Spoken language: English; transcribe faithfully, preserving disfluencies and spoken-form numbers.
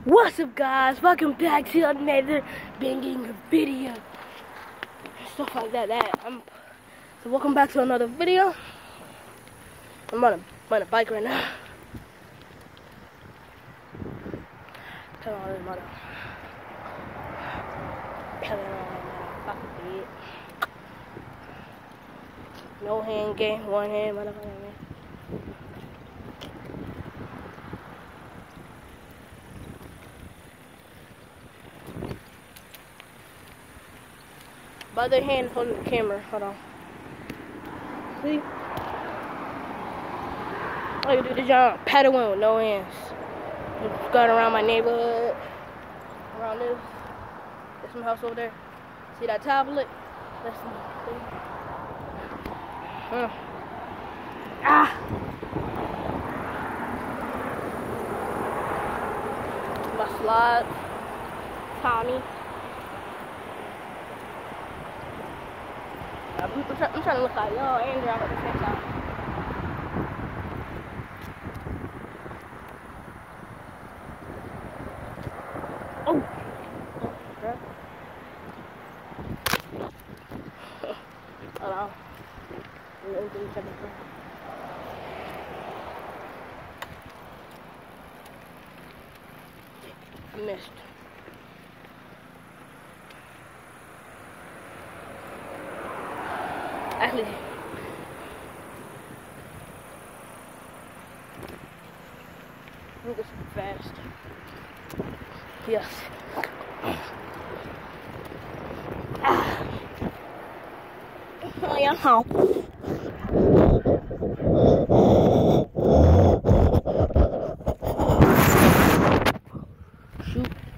What's up, guys? Welcome back to another banging video. Stuff like that. That. I'm, so welcome back to another video. I'm on a, on a bike right now. Come on, this mother. Come on, fucking beat. No hand game, one hand, motherfucker, man. My other hand holding the camera. Hold on. See? I can do the job pedaling with no hands. Just going around my neighborhood. Around this. There's some house over there. See that tablet? That's some thing. Uh. Ah! My slides. Tommy. I'm, I'm, try, I'm trying to look like yo and drive at the same time. Oh! Hold on. I missed. Actually, I'm just fast. Yes. Ah. Oh, yeah, how? Shoot.